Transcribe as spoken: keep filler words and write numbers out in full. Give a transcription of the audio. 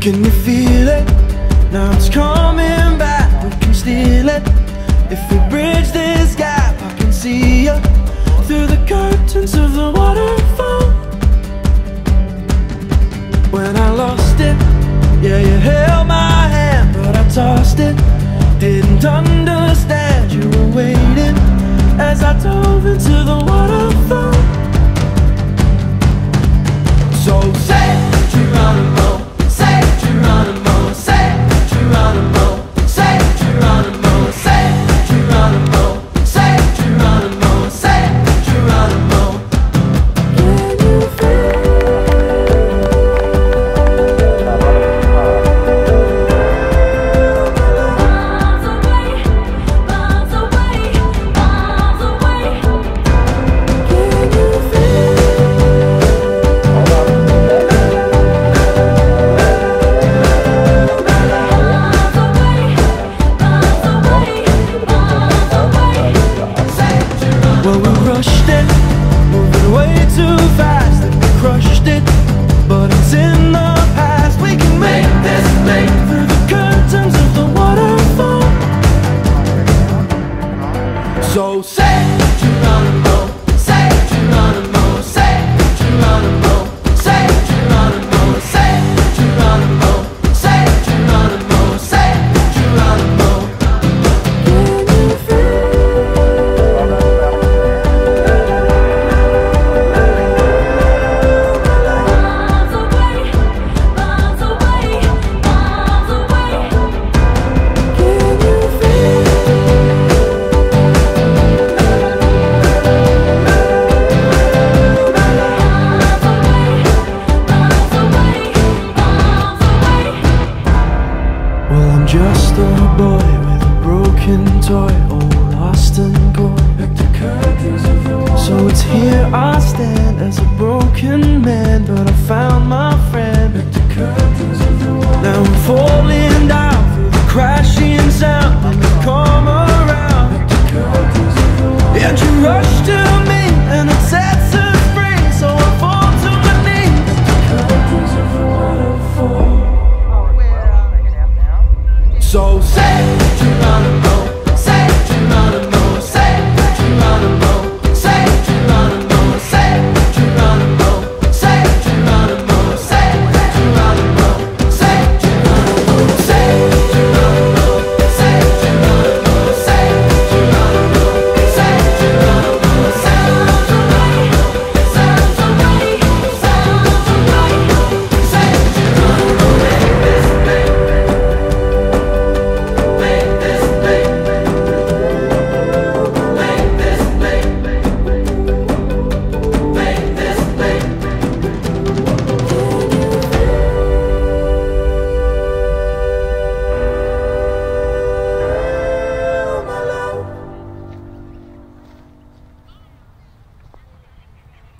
Can you feel it? Now it's coming back, we can steal it. If we bridge this gap, I can see you through the curtains of the waterfall. When I lost it, yeah, you held my hand, but I tossed it. Didn't understand you were waiting as I dove into the waterfall. So say Geronimo, say Geronimo, say Geronimo, say Geronimo, say Geronimo, say Geronimo, say Geronimo. Can you feel? Miles away, miles away, miles away. Can you feel? Well, we rushed it, moving way too fast, and we crushed it, but it's in the past. We can make this leap through the curtains of the waterfall. So say Geronimo, say Geronimo, say Geronimo, say Geronimo, say Geronimo, say Geronimo, say Geronimo. Can you feel? Well, I'm just a boy with a broken toy, all lost and coy. So it's here I stand as a broken man, but I found my friend. Now I'm falling down through the crashing sound, and the car